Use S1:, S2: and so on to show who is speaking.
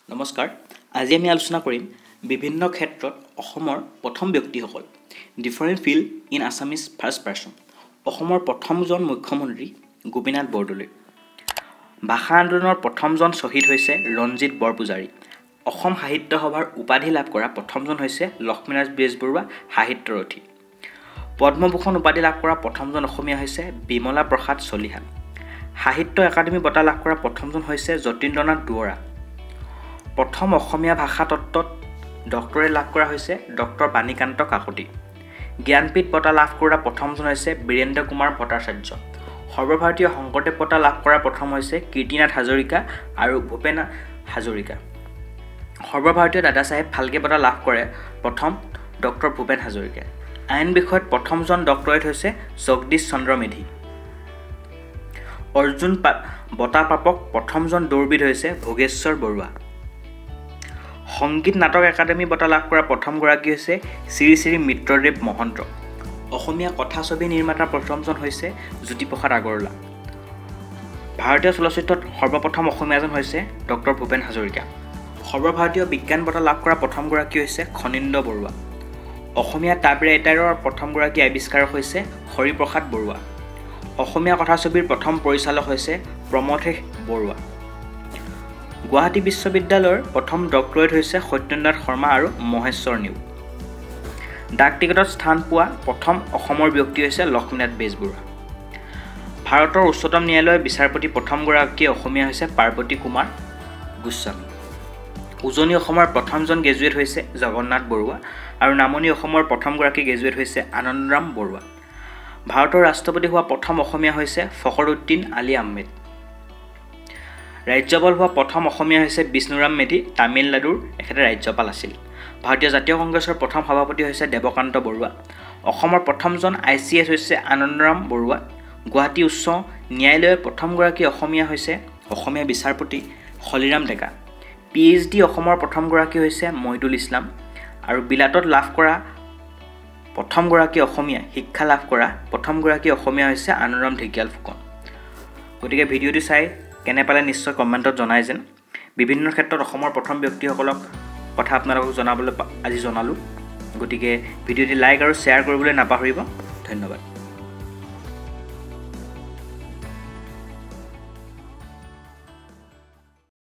S1: নমস্কাৰ আজি আমি আলোচনা কৰিম বিভিন্ন ক্ষেত্ৰত অসমৰ প্ৰথম ব্যক্তিসকল different field in Assamese first person অসমৰ প্ৰথমজন মুখ্যমন্ত্ৰী গোপীনাথ বৰদলৈ ভাষা আন্দোলনৰ প্ৰথমজন শ্বহীদ হৈছে ৰঞ্জিত বৰপূজাৰী অসম সাহিত্য সভাৰ উপাধি লাভ কৰা প্ৰথমজন হৈছে লক্ষ্মীনাথ বেজবৰুৱা সাহিত্যৰথী পদ্মভূষণ উপাধি লাভ কৰা প্ৰথমজন অসমীয়া হৈছে বিমলা প্ৰসাদ চলিহা সাহিত্য একাডেমী বঁটা লাভ কৰা প্ৰথমজন হৈছে যতীন্দ্ৰনাথ দুৱৰা প্ৰথম অসমীয়া ভাষা তত্ত্বত ডক্টৰেট লাভ কৰা হৈছে ডক্টৰ বাণীকান্ত কাকতি জ্ঞানপীঠ বঁটা লাভ কৰা প্ৰথমজন হৈছে বীৰেন্দ্ৰ কুমাৰ ভট্টাচাৰ্য সৰ্বভাৰতীয় শংকৰদেৱ বঁটা লাভ কৰা প্ৰথম হৈছে কীৰ্তিনাথ হাজৰিকা আৰু ভূপেন হাজৰিকা সৰ্বভাৰতীয় দাদা চাহেব ফাল্কে বঁটা লাভ কৰে প্ৰথম ডক্টৰ ভূপেন হাজৰিকা আইন বিষয়ত প্ৰথমজন ডক্টৰেট হৈছে জগদীশ চন্দ্ৰ মেধি অৰ্জুন বঁটা প্ৰাপক প্ৰথমজন দৌৰবিদ হৈছে ভোগেশ্বৰ বৰুৱা সংগীত নাটক একাডেমী বঁটা লাভ কৰা প্ৰথমগৰাকী হৈছে শ্ৰী শ্ৰী মিত্ৰদেৱ মহন্ত অসমীয়া কথাছবি নিৰ্মাতা প্ৰথমজন হৈছে জ্যোতিপ্ৰসাদ আগৰৱালা ভাৰতীয় চলচ্চিত্ৰত সৰ্বপ্ৰথম অসমীয়াজন হৈছে ডক্টৰ ভূপেন হাজৰিকা সৰ্বভাৰতীয় বিজ্ঞান বঁটা লাভ কৰা প্ৰথমগৰাকী হৈছে খনীন্দ্ৰ বৰুৱা অসমীয়া টাইপৰাইটাৰৰ প্ৰথমগৰাকী আৱিষ্কাৰক হৈছে হৰিপ্ৰসাদ বৰুৱা অসমীয়া কথাছবিৰ প্ৰথম পৰিচালক হৈছে প্ৰমথেশ বৰুৱা গুৱাহাটী বিশ্ববিদ্যালয়ৰ প্ৰথম ডক্টৰেট হৈছে সত্যেন্দ্ৰনাথ শৰ্মা আৰু মহেশ্বৰ নেওগ ডাক টিকটত স্থান পোৱা প্ৰথম অসমৰ ব্যক্তি হৈছে লক্ষ্মীনাথ বেজবৰুৱা ভাৰতৰ উচ্চতম ন্যায়ালয়ৰ বিচাৰপতি প্ৰথমগৰাকী অসমীয়া হৈছে পাৰ্বতী কুমাৰ গোস্বামী উজনি অসমৰ প্ৰথমজন গ্ৰেজুৱেট হৈছে জগন্নাথ বৰুৱা আৰু নামনি অসমৰ প্ৰথমগৰাকী গ্ৰেজুৱেট হৈছে আনন্দৰাম বৰুৱা ভাৰতৰ ৰাষ্ট্ৰপতি হোৱা প্ৰথম অসমীয়া হৈছে ফখৰুদ্দিন আলী আহমেদ ৰাজ্যপাল হোৱা প্ৰথম অসমীয়া হৈছে বিষ্ণুৰাম মেধি তামিলনাডুৰ এখেতে ৰাজ্যপাল আছিল ভাৰতীয় জাতীয় কংগ্ৰেছৰ প্ৰথম সভাপতি হৈছে দেৱকান্ত বৰুৱা অসমৰ প্ৰথমজন ICS হৈছে আনন্দৰাম বৰুৱা গুৱাহাটী উচ্চ ন্যায়ালয়ৰ প্ৰথমগৰাকী অসমীয়া হৈছে অসমীয়া বিচাৰপতি হলিৰাম ডেকা PhD অসমৰ প্ৰথমগৰাকী হৈছে মহিদুল ইছলাম আৰু বিলাতত লাভ কৰা প্ৰথমগৰাকী অসমীয়া শিক্ষা লাভ কৰা প্ৰথমগৰাকী অসমীয়া হৈছে আনন্দৰাম ঢেকিয়াল ফুকন গতিকে ভিডিঅ'টো চাই কেনে পালে নিশ্চয় কমেণ্টত জনাই যেন বিভিন্ন ক্ষেত্ৰত অসমৰ প্ৰথম ব্যক্তিসকলক কথা আপোনালোকক জনাবলৈ আজি জনালোঁ গতিকে ভিডিঅ'টি লাইক আৰু শ্বেয়াৰ কৰিবলৈ নাপাহৰিব ধন্যবাদ